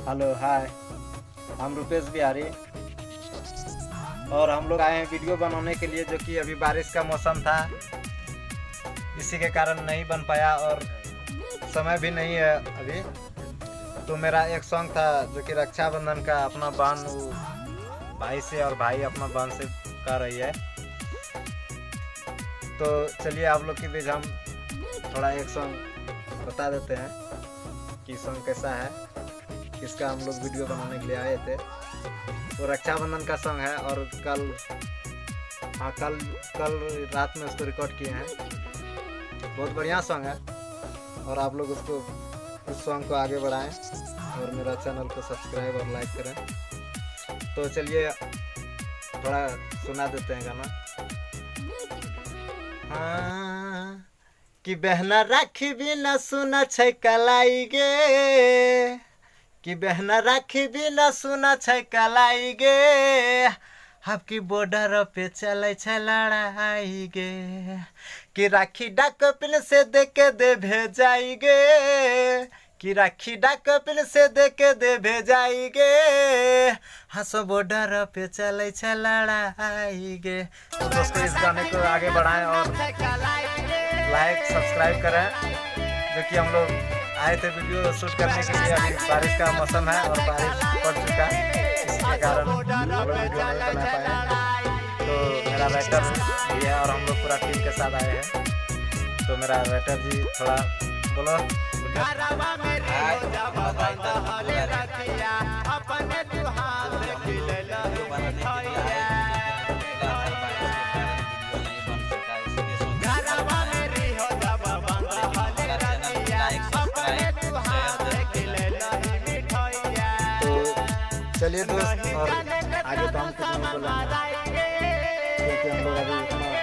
Hello hi, हम रुपेश बिहारी और हम लोग आए हैं वीडियो बनाने के लिए, जो कि अभी बारिश का मौसम था, इसी के कारण नहीं बन पाया और समय भी नहीं है अभी। तो मेरा एक सॉन्ग था जो कि रक्षाबंधन का, अपना बहन भाई से और भाई अपना बहन से कर रही है। तो चलिए आप लोग के बीच हम थोड़ा एक सॉन्ग बता देते हैं कि सॉन्ग कैसा है, किसका हम लोग वीडियो बनाने के लिए आए थे। वो रक्षाबंधन का सॉन्ग है और कल रात में उसको रिकॉर्ड किए हैं। बहुत बढ़िया सॉन्ग है और आप लोग उस सॉन्ग को आगे बढ़ाएं और मेरा चैनल को सब्सक्राइब और लाइक करें। तो चलिए थोड़ा सुना देते हैं गाना। हाँ कि बहना राखी भी न सुना छै कलाई गे, कि बहना राखी भी न सुना छै कलाई गे, आपकी बॉर्डर पे चले छै लड़ाई गे, कि राखी डाक पिन से दे के दे भेजाई गे, कि राखी डाक पिन से दे के दे भेजाई गे, हंसो बॉर्डर पे चले छै लड़ाई गे। तो दोस्तों इस गाने को आगे बढ़ाएं और लाइक सब्सक्राइब करें, जो कि हम लोग आए थे वीडियो शूट करने के लिए। अभी बारिश का मौसम है और बारिश पड़ चुका है, इसके कारण हम लोग वीडियो नहीं बना पाए। तो मेरा राइटर भी है और हम लोग पूरा टीम के साथ आए हैं। तो मेरा राइटर जी थोड़ा बोलो। चलिए दोस्त, और आगे तो हम कुछ नहीं बोलेंगे क्योंकि हम लोग अभी